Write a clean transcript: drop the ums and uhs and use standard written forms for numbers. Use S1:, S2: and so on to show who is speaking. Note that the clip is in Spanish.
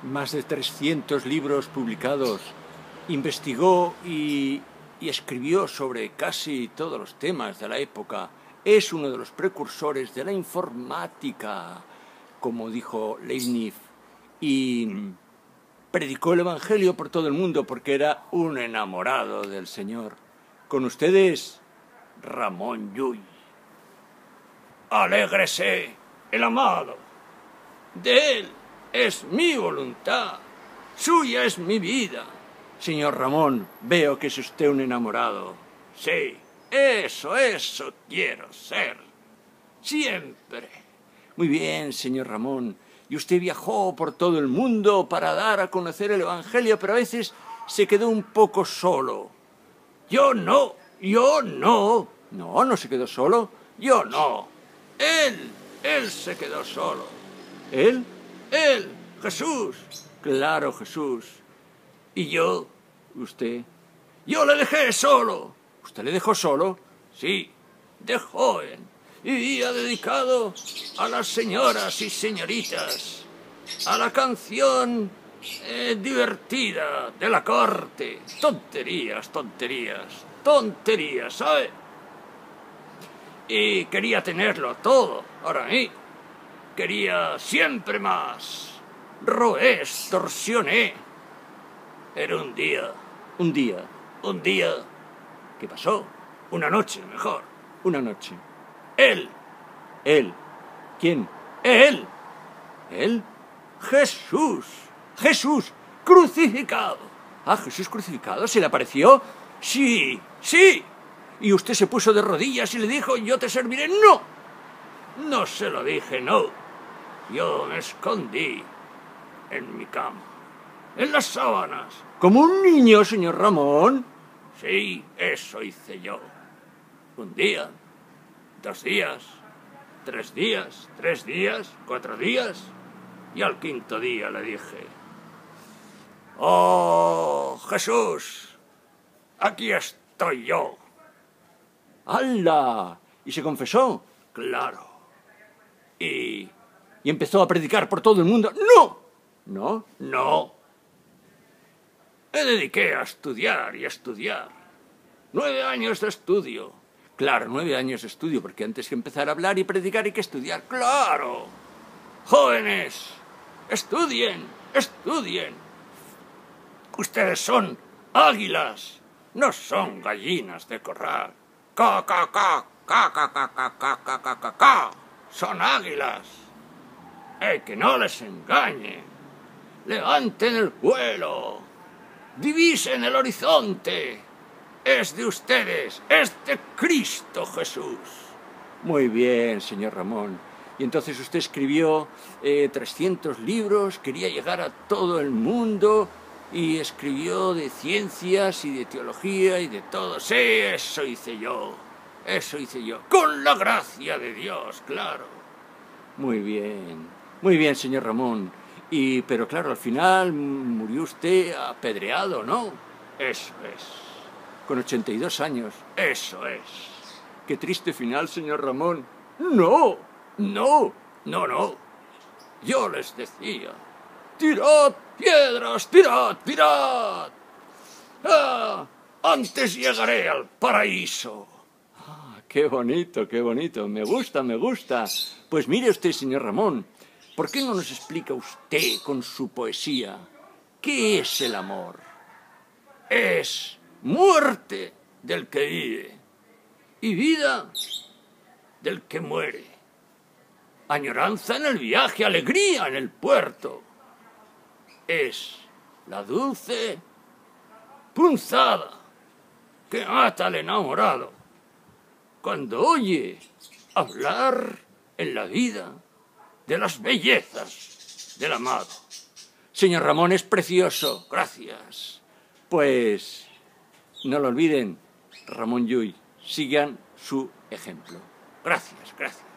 S1: más de 300 libros publicados, investigó y escribió sobre casi todos los temas de la época. Es uno de los precursores de la informática, como dijo Leibniz, y predicó el Evangelio por todo el mundo porque era un enamorado del Señor. Con ustedes, Ramón Llull. Alégrese el amado. De él es mi voluntad, suya es mi vida. Señor Ramón, veo que es usted un enamorado. Sí, eso quiero ser. Siempre. Muy bien, señor Ramón. Y usted viajó por todo el mundo para dar a conocer el Evangelio, pero a veces se quedó un poco solo. Yo no. No, no se quedó solo. Yo no. Él se quedó solo. ¿Él? Él, Jesús. Claro, Jesús. ¿Y yo? ¿Usted? Yo le dejé solo. ¿Usted le dejó solo? Sí, de joven. Vivía dedicado a las señoras y señoritas, a la canción divertida de la corte. Tonterías, ¿sabe? Y quería tenerlo todo para mí. Quería siempre más. Roé, extorsioné. Era un día. ¿Qué pasó? Una noche, mejor. Una noche. Él. ¿Quién? Él. Jesús, crucificado. Ah, Jesús crucificado, ¿se le apareció? Sí. Y usted se puso de rodillas y le dijo, yo te serviré. No se lo dije, no. Yo me escondí en mi cama, en las sábanas. ¿Como un niño, señor Ramón? Sí, eso hice yo. Un día, 2 días, 3 días, 4 días, y al 5.º día le dije, ¡oh, Jesús! Aquí estoy yo. ¡Hala! ¿Y se confesó? Claro. Y empezó a predicar por todo el mundo. ¡No! Me dediqué a estudiar y a estudiar. 9 años de estudio. Claro, 9 años de estudio, porque antes que empezar a hablar y predicar hay que estudiar. ¡Claro! Jóvenes, estudien. Ustedes son águilas, no son gallinas de corral. ¡Ca! Son águilas. Que no les engañen. Levanten el vuelo. Divisen el horizonte. Es de ustedes, es de Cristo Jesús. Muy bien, señor Ramón. Y entonces usted escribió 300 libros, quería llegar a todo el mundo y escribió de ciencias y de teología y de todo. Sí, eso hice yo. Con la gracia de Dios, claro. Muy bien, señor Ramón. Pero claro, al final murió usted apedreado, ¿no? Eso es. Con 82 años. Eso es. Qué triste final, señor Ramón. No. Yo les decía, tirad piedras, tirad. Antes llegaré al paraíso. Qué bonito. Me gusta. Pues mire usted, señor Ramón, ¿por qué no nos explica usted con su poesía qué es el amor? Es muerte del que vive y vida del que muere. Añoranza en el viaje, alegría en el puerto. Es la dulce punzada que mata al enamorado cuando oye hablar en la vida de las bellezas del amado. Señor Ramón, es precioso. Gracias. Pues no lo olviden, Ramón Llull, sigan su ejemplo. Gracias.